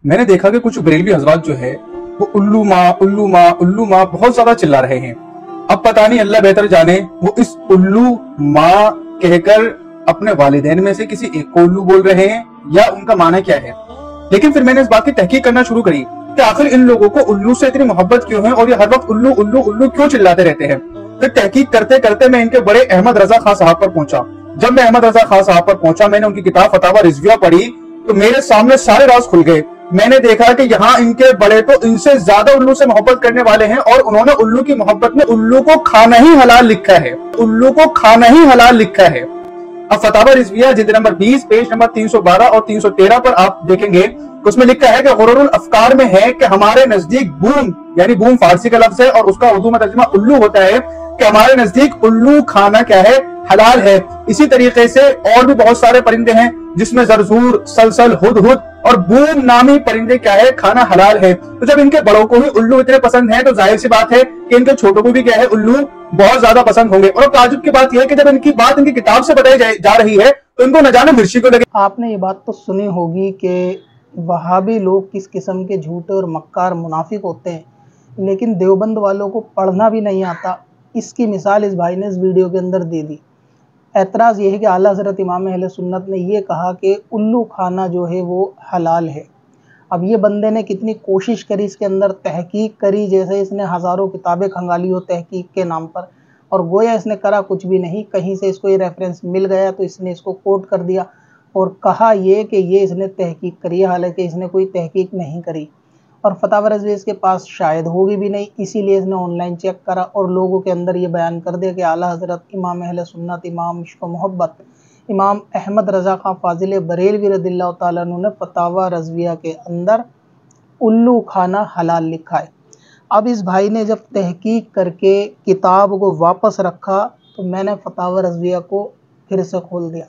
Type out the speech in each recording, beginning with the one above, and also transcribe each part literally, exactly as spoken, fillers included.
मैंने देखा कि कुछ बरेलवी हजरात जो है वो उल्लू माँ उल्लू माँ उल्लू माँ बहुत ज्यादा चिल्ला रहे हैं। अब पता नहीं, अल्लाह बेहतर जाने, वो इस उल्लू माँ कहकर अपने वालिदैन में से किसी एक को उल्लू बोल रहे हैं या उनका माना क्या है। लेकिन फिर मैंने इस बात की तहकीक करना शुरू करी कि आखिर इन लोगों को उल्लू से इतनी मोहब्बत क्यों है और ये हर वक्त उल्लू उल्लू उल्लू क्यों चिल्लाते रहते हैं। फिर तहकीक करते करते मैं इनके बड़े अहमद रजा खान साहब पर पहुंचा। जब मैं अहमद रजा खान साहब पर पहुंचा, मैंने उनकी किताब फतावा रिजविया पढ़ी तो मेरे सामने सारे राज खुल गए। मैंने देखा कि यहाँ इनके बड़े तो इनसे ज्यादा उल्लू से मोहब्बत करने वाले हैं और उन्होंने उल्लू की मोहब्बत में उल्लू को खाना ही हलाल लिखा है। उल्लू को खाना ही हलाल लिखा है। अब फतावा रिजविया जिल्द नंबर बीस पेज नंबर तीन सौ बारह और तीन सौ तेरह पर आप देखेंगे, उसमें लिखा है कि गुरूरुल अफकार में है कि हमारे नजदीक बूम, यानी बूम फारसी का लफ्ज है और उसका उर्दू में तर्जुमा उल्लू होता है, कि हमारे नजदीक उल्लू खाना क्या है, हलाल है। इसी तरीके से और भी बहुत सारे परिंदे हैं जिसमें जरजूर, सलसल, हुदहुद और बूम नामी परिंदे क्या है, खाना हलाल है। तो जब इनके बड़ों को ही उल्लू इतने पसंद है तो जाहिर सी बात है कि इनके छोटों को भी क्या है, उल्लू बहुत ज्यादा पसंद होंगे। और ताजुब की बात यह है कि जब इनकी बात इनकी किताब से बताई जा रही है तो इनको न जाने मिर्ची को लगे। आपने ये बात तो सुनी होगी कि वहाबी लोग किस किस्म के झूठे और मक्कार मुनाफिक होते हैं, लेकिन देवबंद वालों को पढ़ना भी नहीं आता। इसकी मिसाल इस भाई ने इस वीडियो के अंदर दे दी। एतराज़ ये है कि आला हज़रत इमाम अहले सुन्नत ने ये कहा कि उल्लू खाना जो है वो हलाल है। अब ये बंदे ने कितनी कोशिश करी, इसके अंदर तहकीक करी, जैसे इसने हज़ारों किताबें खंगाली हो तहकीक के नाम पर, और गोया इसने करा कुछ भी नहीं। कहीं से इसको ये रेफरेंस मिल गया तो इसने इसको कोट कर दिया और कहा ये कि ये इसने तहकीक करी है, हालांकि इसने कोई तहकीक नहीं करी और फतावा रिजवी इसके पास शायद होगी भी नहीं। इसीलिए इसने ऑनलाइन चेक करा और लोगों के अंदर ये बयान कर दिया कि आला हज़रत इमाम अहले सुन्नत, इमाम इश्क़ मोहब्बत, इमाम अहमद रज़ा खां फ़ाज़िल बरेलवी रज़ियल्लाहु ताला अन्हु ने फतावा रिजविया के अंदर उल्लू खाना हलाल लिखा है। अब इस भाई ने जब तहकीक करके किताब को वापस रखा तो मैंने फतावा रिजविया को फिर से खोल दिया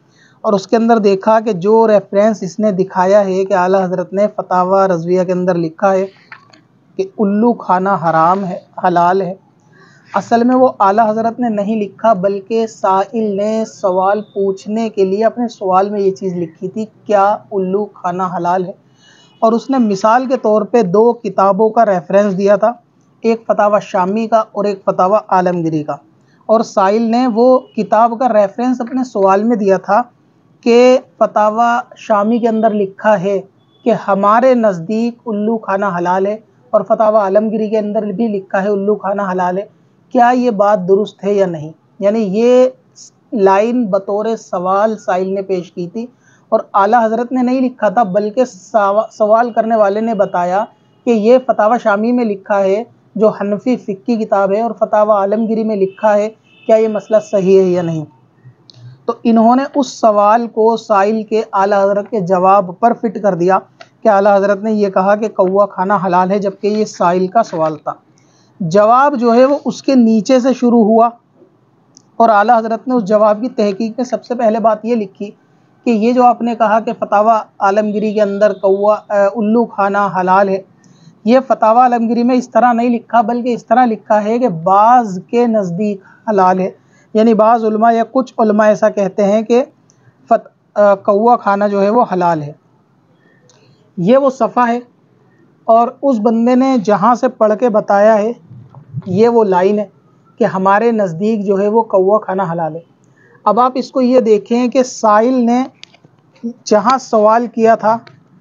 और उसके अंदर देखा कि जो रेफरेंस इसने दिखाया है कि आला हज़रत ने फतावा रिजविया के अंदर लिखा है कि उल्लू खाना हराम है, हलाल है, असल में वो आला हज़रत ने नहीं लिखा बल्कि साइल ने सवाल पूछने के लिए अपने सवाल में ये चीज़ लिखी थी, क्या उल्लू खाना हलाल है। और उसने मिसाल के तौर पे दो किताबों का रेफरेंस दिया था, एक फतावा शामी का और एक फतावा आलमगिरी का, और साइल ने वो किताब का रेफरेंस अपने सवाल में दिया था कि फतावा शामी के अंदर लिखा है कि हमारे नज़दीक उल्लू खाना हलाल है और फतावा आलमगिरी के अंदर भी लिखा है उल्लू खाना हलाल है, क्या ये बात दुरुस्त है या नहीं। यानी ये लाइन बतौर सवाल साइल ने पेश की थी और आला हज़रत ने नहीं लिखा था बल्कि सवाल करने वाले ने बताया कि ये फतावा शामी में लिखा है जो हनफी फ़िक़्ह की किताब है और फतावा आलमगिरी में लिखा है, क्या ये मसला सही है या नहीं। तो इन्होंने उस सवाल को साइल के आला हज़रत के जवाब पर फिट कर दिया कि आला हज़रत ने यह कहा कि कौवा खाना हलाल है, जबकि ये साइल का सवाल था। जवाब जो है वो उसके नीचे से शुरू हुआ और आला हज़रत ने उस जवाब की तहकीक में सबसे पहले बात ये लिखी कि ये जो आपने कहा कि फतावा आलमगिरी के अंदर कौवा उल्लू खाना हलाल है, ये फतावा आलमगिरी में इस तरह नहीं लिखा बल्कि इस तरह लिखा है कि बाज़ के नज़दीक हलाल है। यानी बाज़ उलमा या कुछ उलमा ऐसा कहते हैं कि फत कौवा खाना जो है वो हलाल है। ये वो सफ़ा है और उस बंदे ने जहाँ से पढ़ के बताया है ये वो लाइन है कि हमारे नज़दीक जो है वो कौवा खाना हलाल है। अब आप इसको ये देखें कि साइल ने जहाँ सवाल किया था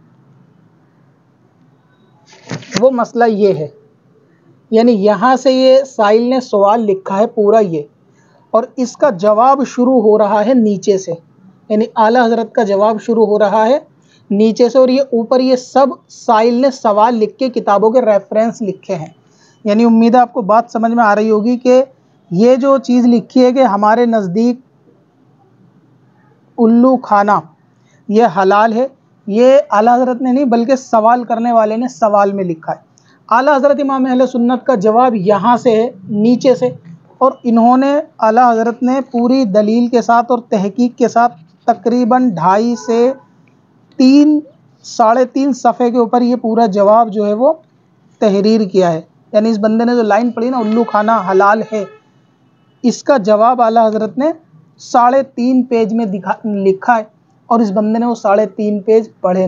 वो मसला ये है, यानी यहाँ से ये साइल ने सवाल लिखा है पूरा ये, और इसका जवाब शुरू हो रहा है नीचे से, यानी आला हज़रत का जवाब शुरू हो रहा है नीचे से और ये ऊपर ये सब साइल ने सवाल लिख के किताबों के रेफरेंस लिखे हैं। यानी उम्मीद है आपको बात समझ में आ रही होगी कि ये जो चीज़ लिखी है कि हमारे नज़दीक उल्लू खाना ये हलाल है, ये आला हज़रत ने नहीं बल्कि सवाल करने वाले ने सवाल में लिखा है। आला हज़रत इमाम अहले सुन्नत का जवाब यहाँ से है नीचे से, और इन्होंने आला हज़रत ने पूरी दलील के साथ और तहकीक के साथ तकरीबन ढाई से तीन साढ़े तीन सफ़े के ऊपर ये पूरा जवाब जो है वो तहरीर किया है। यानी इस बंदे ने जो लाइन पढ़ी ना उल्लू खाना हलाल है, इसका जवाब आला हज़रत ने साढ़े तीन पेज में दिखा लिखा है और इस बंदे ने वो साढ़े तीन पेज पढ़े नहीं।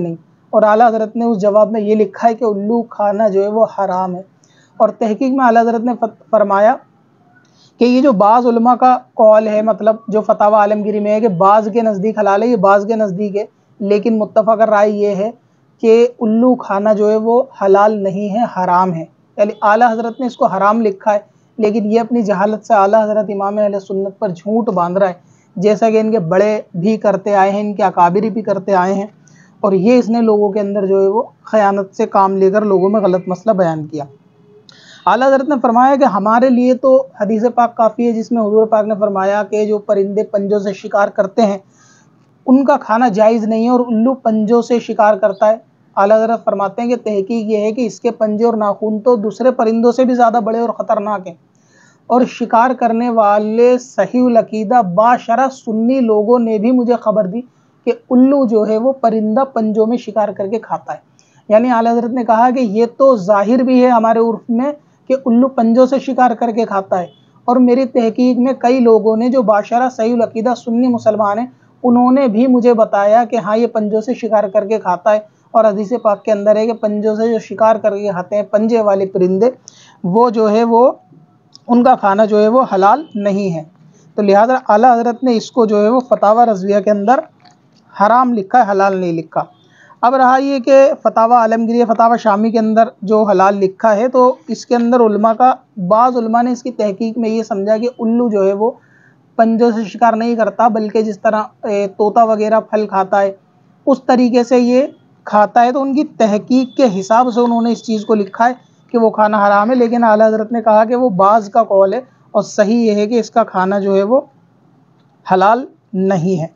और आला हज़रत ने उस जवाब में ये लिखा है कि उल्लू खाना जो है वो हराम है। और तहकीक में आला हज़रत ने फरमाया कि ये जो बाज़ उलमा का कौल है, मतलब जो फतावा आलमगीरी में है कि बाज़ के नज़दीक हलाल है, ये बाज़ के नज़दीक है, लेकिन मुत्तफ़क़ राय ये है कि उल्लू खाना जो है वो हलाल नहीं है, हराम है। यानी आला हज़रत ने इसको हराम लिखा है, लेकिन ये अपनी जहालत से आला हज़रत इमाम अहले सुन्नत पर झूठ बांध रहा है, जैसा कि इनके बड़े भी करते आए हैं, इनके अकाबिरी भी करते आए हैं। और ये इसने लोगों के अंदर जो है वो ख़यानत से काम लेकर लोगों में गलत मसला बयान किया। आला हज़रत ने फरमाया कि हमारे लिए तो हदीस पाक काफ़ी है, जिसमें हुज़ूर पाक ने फरमाया कि जो परिंदे पंजों से शिकार करते हैं उनका खाना जायज़ नहीं है, और उल्लू पंजों से शिकार करता है। आला हज़रत फरमाते हैं कि तहकीक ये है कि इसके पंजे और नाखून तो दूसरे परिंदों से भी ज़्यादा बड़े और ख़तरनाक हैं, और शिकार करने वाले सहीहुल अक़ीदा बाशरा सुन्नी लोगों ने भी मुझे ख़बर दी कि उल्लू जो है वो परिंदा पंजों में शिकार करके खाता है। यानी आला हज़रत ने कहा कि ये तो ज़ाहिर भी है हमारे उर्फ़ में कि उल्लू पंजों से शिकार करके खाता है, और मेरी तहकीक में कई लोगों ने जो बाशरा सहीहुल अक़ीदा सुन्नी मुसलमान हैं उन्होंने भी मुझे बताया कि हाँ ये पंजों से शिकार करके खाता है। और हदीस पाक के अंदर है कि पंजों से जो शिकार करके खाते हैं पंजे वाले परिंदे, वो जो है वो उनका खाना जो है वो हलाल नहीं है। तो लिहाजा आला हज़रत ने इसको जो है वो फतावा रज़विया के अंदर हराम लिखा है, हलाल नहीं लिखा। अब रहा ये कि फतावा आलमगीरी फतावा शामी के अंदर जो हलाल लिखा है, तो इसके अंदर उलमा का बाज़ उलमा ने इसकी तहकीक में ये समझा कि उल्लू जो है वो पंजों से शिकार नहीं करता, बल्कि जिस तरह तोता वगैरह फल खाता है उस तरीके से ये खाता है। तो उनकी तहकीक के हिसाब से उन्होंने इस चीज़ को लिखा है कि वो खाना हराम है। लेकिन आला हज़रत ने कहा कि वो बाज़ का कौल है, और सही ये है कि इसका खाना जो है वो हलाल नहीं है।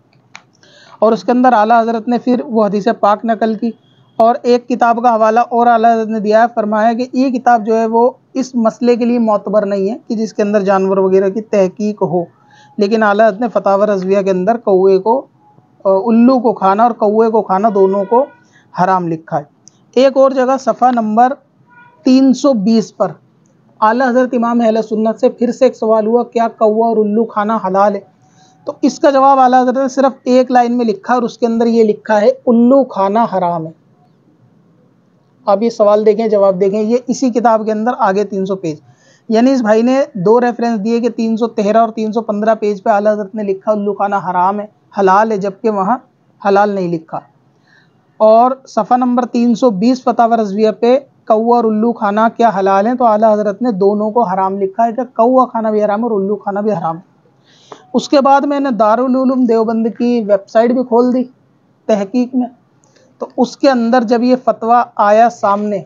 और उसके अंदर आला हज़रत ने फिर वो हदीस पाक नकल की, और एक किताब का हवाला और आला हज़रत ने दिया है, फरमाया कि ये किताब जो है वो इस मसले के लिए मोतबर नहीं है कि जिसके अंदर जानवर वगैरह की तहकीक हो। लेकिन आला हज़रत ने फतावा रज़विया के अंदर कौवे को, उल्लू को खाना और कौवे को खाना दोनों को हराम लिखा है। एक और जगह सफ़ा नंबर तीन सौ बीस पर आला हज़रत इमाम अहले सुन्नत से फिर से एक सवाल हुआ, क्या कौवा और उल्लू खाना हलाल है? तो इसका जवाब आला हज़रत ने सिर्फ एक लाइन में लिखा, और उसके अंदर ये लिखा है उल्लू खाना हराम है। आप ये सवाल देखें, जवाब देखें, ये इसी किताब के अंदर आगे तीन सौ पेज, यानी इस भाई ने दो रेफरेंस दिए कि तीन सौ तेरह और तीन सौ पंद्रह पेज पे आला हज़रत ने लिखा उल्लू खाना हराम है, हलाल है, जबकि वहाँ हलाल नहीं लिखा। और सफ़ा नंबर तीन सौ बीस फतावा रज़विया पे कौवा और उल्लू खाना क्या हलाल है, तो आला हज़रत ने दोनों को हराम लिखा है कि कौवा खाना भी हराम है और उल्लू खाना भी हराम है। उसके बाद मैंने दारुल उलूम देवबंद की वेबसाइट भी खोल दी तहकीक में, तो उसके अंदर जब ये फतवा आया सामने,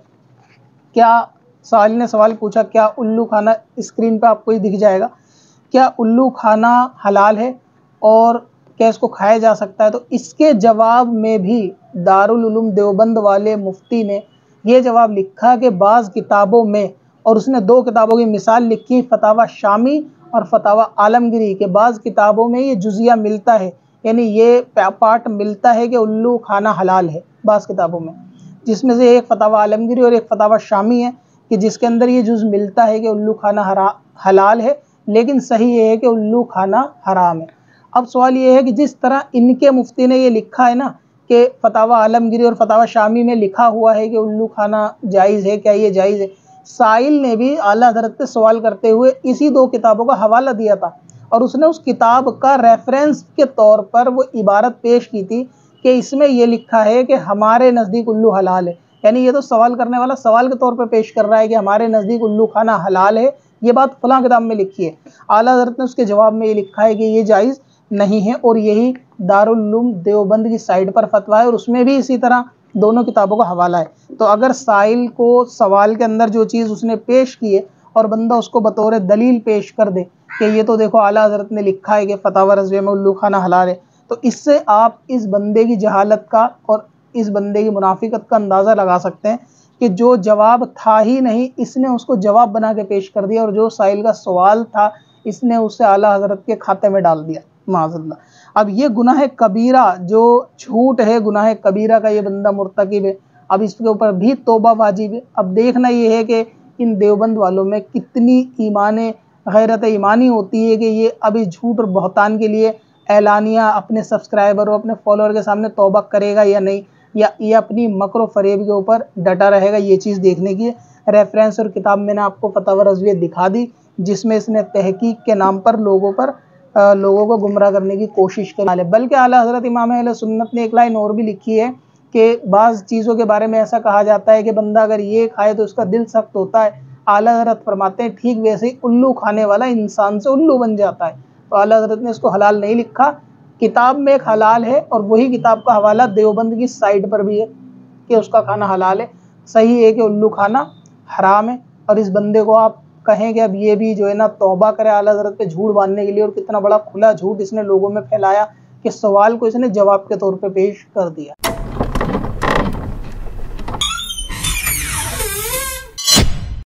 क्या साहिल ने सवाल पूछा क्या उल्लू खाना, स्क्रीन पे आपको ही दिख जाएगा, क्या उल्लू खाना हलाल है और क्या इसको खाया जा सकता है? तो इसके जवाब में भी दारुल उलूम देवबंद वाले मुफ्ती ने ये जवाब लिखा कि बाज़ किताबों में, और उसने दो किताबों की मिसाल लिखी, फतावा शामी और फतावा आलमगीरी के बाज़ किताबों में ये जुज़िया मिलता है, यानी ये पार्ट मिलता है कि उल्लू खाना हलाल है बाज़ किताबों में, जिसमें से एक फतावा आलमगीरी और एक फतावा शामी है कि जिसके अंदर ये जुज़ मिलता है कि उल्लू खाना हरा हलाल है, लेकिन सही ये है कि उल्लू खाना हराम है। अब सवाल ये है कि जिस तरह इनके मुफ्ती ने ये लिखा है ना कि फतावा आलमगीरी और फतावा शामी में लिखा हुआ है कि उल्लू खाना जायज़ है, क्या ये जायज़ है? साइल ने भी आला हज़रत से सवाल करते हुए इसी दो किताबों का हवाला दिया था, और उसने उस किताब का रेफरेंस के तौर पर वो इबारत पेश की थी कि इसमें यह लिखा है कि हमारे नज़दीक उल्लू हलाल है। यानी ये तो सवाल करने वाला सवाल के तौर पर पेश कर रहा है कि हमारे नज़दीक उल्लू खाना हलाल है, ये बात फलां किताब में लिखी है। आला हज़रत ने उसके जवाब में ये लिखा है कि ये जायज़ नहीं है, और यही दारुल उलूम देवबंद की साइट पर फतवा है, और उसमें भी इसी तरह दोनों किताबों का हवाला है। तो अगर साइल को सवाल के अंदर जो चीज़ उसने पेश की है और बंदा उसको बतौर दलील पेश कर दे कि ये तो देखो आला हज़रत ने लिखा है कि फतावा रज़विया में उल्लू खाना हलाल है, तो इससे आप इस बंदे की जहालत का और इस बंदे की मुनाफिकत का अंदाज़ा लगा सकते हैं कि जो जवाब था ही नहीं इसने उसको जवाब बना के पेश कर दिया, और जो साइल का सवाल था इसने उसे आला हज़रत के खाते में डाल दिया, माज़अल्लाह। अब ये गुनाह कबीरा जो झूठ है, गुनाह कबीरा का ये बंदा मुर्तकिब है, अब इसके ऊपर भी तौबा वाजिब है। अब देखना ये है कि इन देवबंद वालों में कितनी ईमान गैरत ईमानी होती है कि ये अभी झूठ और बहतान के लिए ऐलानिया अपने सब्सक्राइबर और अपने फॉलोअर के सामने तौबा करेगा या नहीं। या ये अपनी मकर फरेब के ऊपर डटा रहेगा, ये चीज़ देखने की है। रेफरेंस और किताब मैंने आपको फतवा रज़विय्या दिखा दी, जिसमें इसने तहकीक के नाम पर लोगों पर आ, लोगों को गुमराह करने की कोशिश कर। बल्कि आला हज़रत इमाम अहले सुन्नत ने एक लाइन और भी लिखी है कि बाज़ चीज़ों के बारे में ऐसा कहा जाता है कि बंदा अगर ये खाए तो उसका दिल सख्त होता है। आला हज़रत फरमाते हैं ठीक वैसे ही उल्लू खाने वाला इंसान से उल्लू बन जाता है। तो आला हज़रत ने इसको हलाल नहीं लिखा, किताब में एक हलाल है और वही किताब का हवाला देवबंद की साइट पर भी है कि उसका खाना हलाल है। सही है कि उल्लू खाना हराम है। और इस बंदे को आप कहें कि अब ये भी जो है ना तौबा करे आला हज़रत पे झूठ बांधने के लिए, और कितना बड़ा खुला झूठ इसने लोगों में फैलाया कि सवाल को इसने जवाब के तौर पे पेश कर दिया।